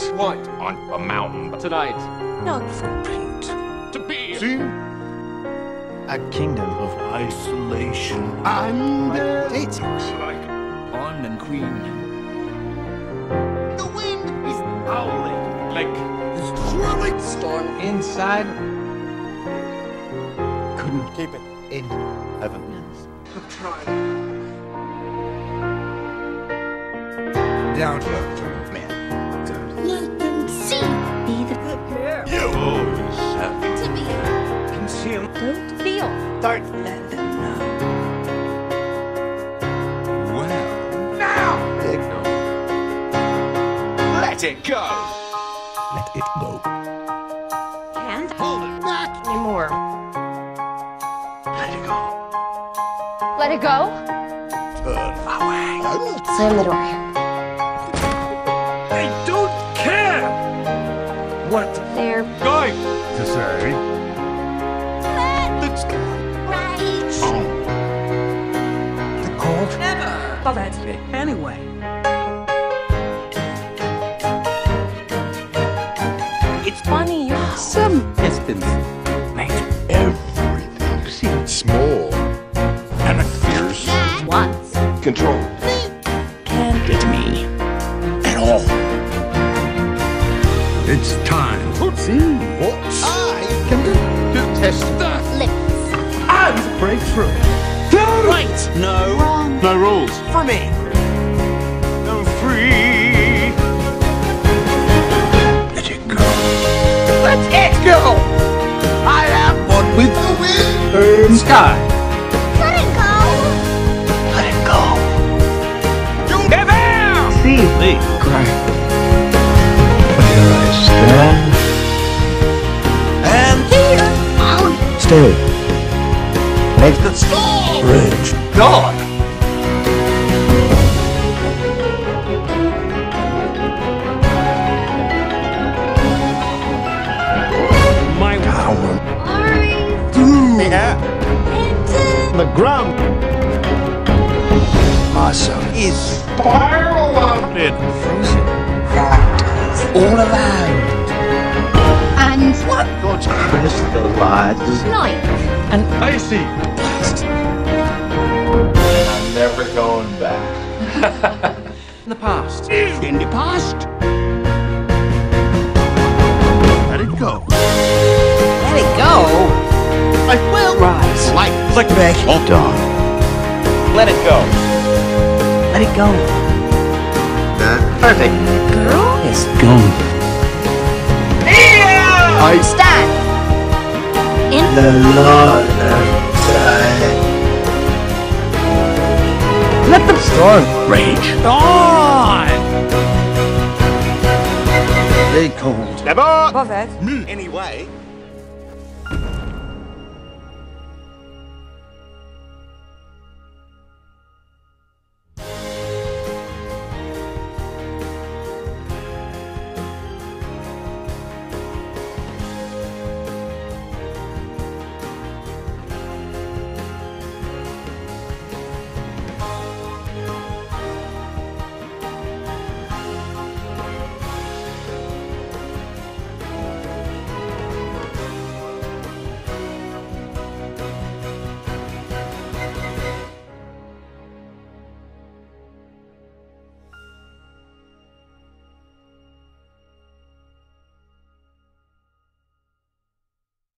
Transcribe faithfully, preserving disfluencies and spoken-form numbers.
is White. on a mountain Tonight. Not for Pete. To be. See? A kingdom of isolation. And uh, It looks like On and Queen. the wind is howling. Like. Swirling. Storm inside. couldn't keep it in heaven. I've tried. Down to earth, man. Let them see. Be the You always have to be. Conceal. Don't feel. Don't let them know. well. Now! Let it go. Let it go. Can't Hold it back. anymore. Let it go. Let it go. Turn away. Slam the door. I don't care what They're going To say. Let's go. right. The cold. Bothered. Anyway. It's funny. Some distance. Mate. Everything seems small and fierce. Once. Control. Can't get me At all. It's time. See? What I can do to test the Lips. And breakthrough. Right. No. Wrong. no rules. For me. No free. Let it go. Let it go. I am one with the wind. Sky. Let it go. Let it go. You Never. See me cry. Here I stand. and here. Stay. Make the Storm. bridge. God. My Power. Orange. Yeah. Into. The ground. My son is Spiraling. frozen. All around. And. What? God's Crystallized. Like. and icy. I'm never going back. In the past. In the past. Let it go. Let it go. I will Rise. like Flick back. On dawn. Let it go. Let it go. Perfect. Girl. It's gone. I Stand. In. the Lord time. Let the Storm. Rage. On. Stay cold. never Bothered. me anyway.